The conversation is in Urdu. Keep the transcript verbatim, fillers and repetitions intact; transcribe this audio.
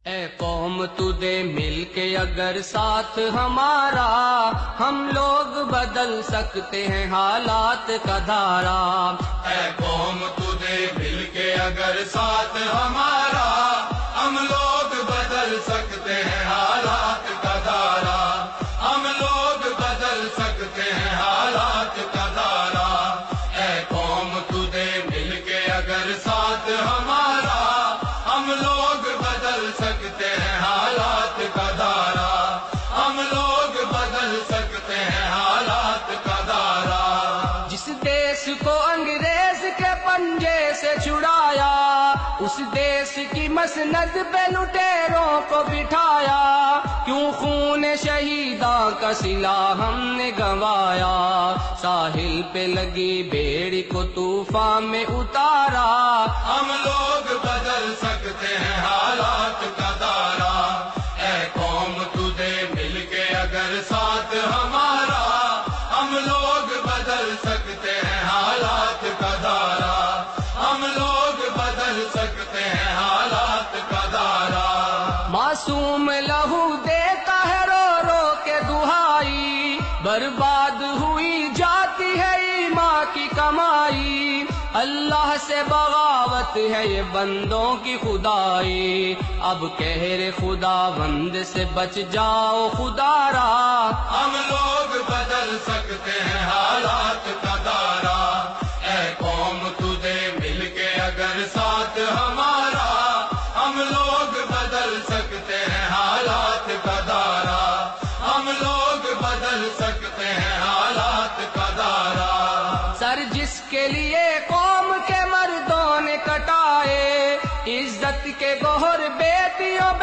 اے قوم تو دے مل کے اگر ساتھ ہمارا، ہم لوگ بدل سکتے ہیں حالات کا دھارا۔ اے قوم تو دے مل کے اگر ساتھ ہمارا، ہم لوگ بدل سکتے ہیں حالات کا دھارا۔ ہم لوگ بدل سکتے ہیں حالات کا دھارا۔ اے قوم تو دے مل کے اگر ساتھ ہمارا، ہم لوگ بدل سکتے ہیں حالات کا دھارا۔ ہم لوگ بدل سکتے ہیں حالات کا دھارا۔ جس دیس کو انگریز کے پنجے سے چھڑایا، اس دیس کی مسند پہ لٹیروں کو بٹھایا۔ کیوں خون شہیداں کا صلہ ہم نے گنوایا، ساحل پہ لگی بیڑی کو طوفان میں اتارا۔ ہم لوگ بدل سکتے ہیں حالات کا دھارا۔ اے قوم تو دے مل کے اگر ساتھ ہمارا، ہم لوگ بدل سکتے ہیں حالات کا دھارا۔ ہم لوگ بدل سکتے ہیں حالات کا دھارا۔ معصوم لہو دیتا ہے رو رو کے دہائی، برباد ہوئی جاتی ہے ایمان کی کمائی۔ اللہ سے بغاوت ہے یہ بندوں کی خدائی، اب قہر خدا بند سے بچ جاؤ خدا را۔ ہم لوگ بدل سکتے ہیں حالات کا دھارا۔ اے قوم تو دے مل کے اگر ساتھ ہمارا، ہم لوگ بدل سکتے ہیں حالات کا دھارا۔ ہم لوگ بدل سکتے ہیں حالات کا دھارا۔ سر جس کے لیے قوم کے مردوں نے کٹائے، عزت کے گوہر بیٹیوں